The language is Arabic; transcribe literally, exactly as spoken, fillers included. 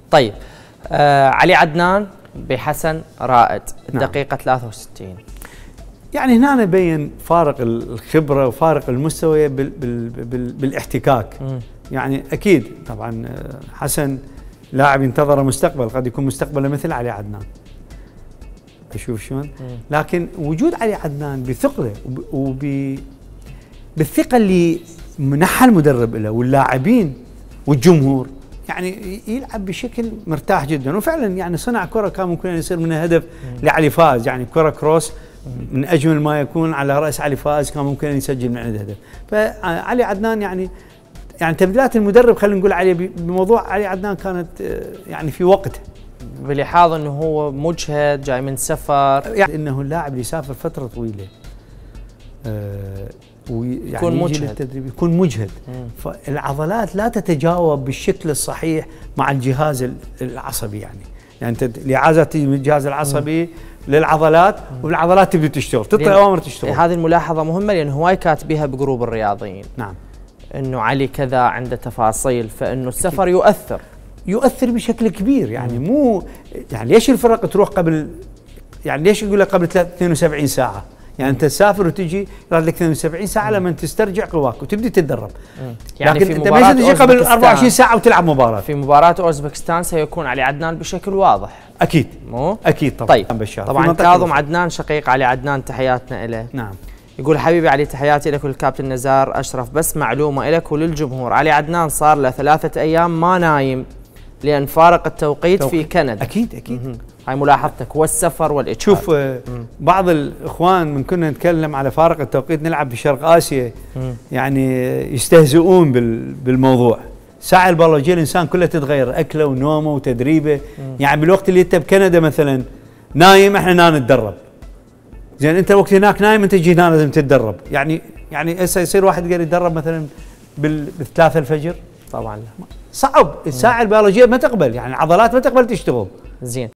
طيب آه علي عدنان بحسن رائد الدقيقة نعم. ثلاثة وستين. يعني هنا نبين فارق الخبرة وفارق المستوى بال بال بال بالاحتكاك. م. يعني أكيد طبعا حسن لاعب ينتظر مستقبل، قد يكون مستقبله مثل علي عدنان. أشوف شلون؟ لكن وجود علي عدنان بثقله وب بالثقة اللي منحها المدرب له واللاعبين والجمهور، يعني يلعب بشكل مرتاح جدا، وفعلا يعني صنع كرة كان ممكن يصير منها هدف لعلي فائز، يعني كرة كروس من اجمل ما يكون على راس علي فائز كان ممكن يسجل من عنده هدف. فعلي عدنان يعني يعني تبديلات المدرب خلينا نقول عليه بموضوع علي عدنان كانت يعني في وقته، بلحاظ انه هو مجهد جاي من سفر، يعني انه اللاعب اللي يسافر فتره طويله آه ويعني يكون مجهد للتدريب يكون مجهد، مم. فالعضلات لا تتجاوب بالشكل الصحيح مع الجهاز العصبي، يعني يعني انت الاعازه تيجي من الجهاز العصبي مم. للعضلات، مم. والعضلات تبدا تشتغل، تعطي اوامر تشتغل. هذه الملاحظه مهمه لان هواي كاتبيها بجروب الرياضيين. نعم. انه علي كذا عنده تفاصيل، فانه السفر أكيد. يؤثر يؤثر بشكل كبير، يعني مم. مو يعني ليش الفرق تروح قبل، يعني ليش يقول لك قبل اثنين وسبعين ساعه؟ يعني انت تسافر وتجي يراد لك اثنين وسبعين ساعه لما تسترجع قواك وتبدي تتدرب. يعني لكن انت ما تجي قبل أربعة وعشرين ساعه وتلعب مباراه. في مباراه اوزبكستان سيكون علي عدنان بشكل واضح. اكيد مو؟ اكيد طبعا. طيب بشار. طبعا كاظم عدنان شقيق علي عدنان تحياتنا له. نعم. يقول حبيبي علي تحياتي لك والكابتن نزار اشرف، بس معلومه لك وللجمهور، علي عدنان صار له ثلاثه ايام ما نايم لان فارق التوقيت توقيت. في كندا. اكيد اكيد. مم. هاي ملاحظتك، والسفر والاجهاد. شوف بعض الاخوان من كنا نتكلم على فارق التوقيت نلعب في شرق اسيا، مم. يعني يستهزئون بالموضوع. ساعة البيولوجية الانسان كله تتغير، اكله ونومه وتدريبه. مم. يعني بالوقت اللي انت بكندا مثلا نايم احنا هنا نتدرب. زين انت وقت هناك نايم انت تجي هنا لازم تتدرب، يعني يعني هسه يصير واحد يقدر يتدرب مثلا بالثلاثة الفجر؟ طبعا لا. صعب، الساعة البيولوجية ما تقبل، يعني العضلات ما تقبل تشتغل. زين.